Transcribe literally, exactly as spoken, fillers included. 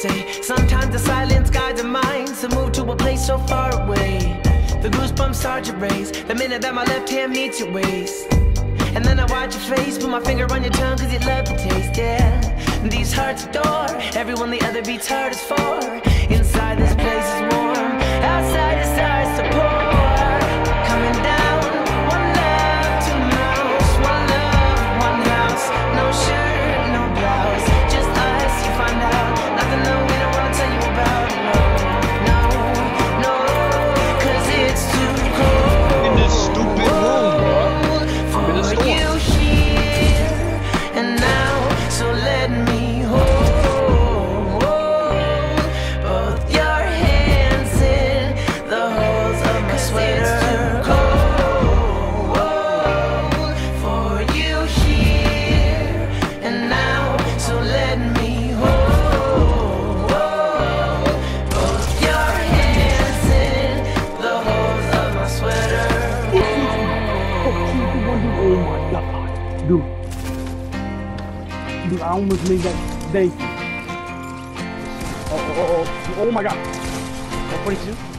say. Sometimes the silence guides our minds to move to a place so far away. The goosebumps start to raise the minute that my left hand meets your waist. And then I watch your face, put my finger on your tongue cause you love the taste, yeah. These hearts adore everyone the other beats hardest for. Inside this place is warm, outside the stars to pour. Coming down, one love, two mouths, one love, one house. No shirt, no blouse, just us, you find out. Nothing that we don't wanna tell you about. No, no, no, cause it's too cold in this stupid room, bro. for you here and now, so let me hold both your hands in the holes of my sweater. Cold for you here and now, so let me hold both your hands in the holes of my sweater. Oh my god, dude. Dude, I almost made that. Thank you. Oh, oh, oh, oh, oh my god. one forty-two?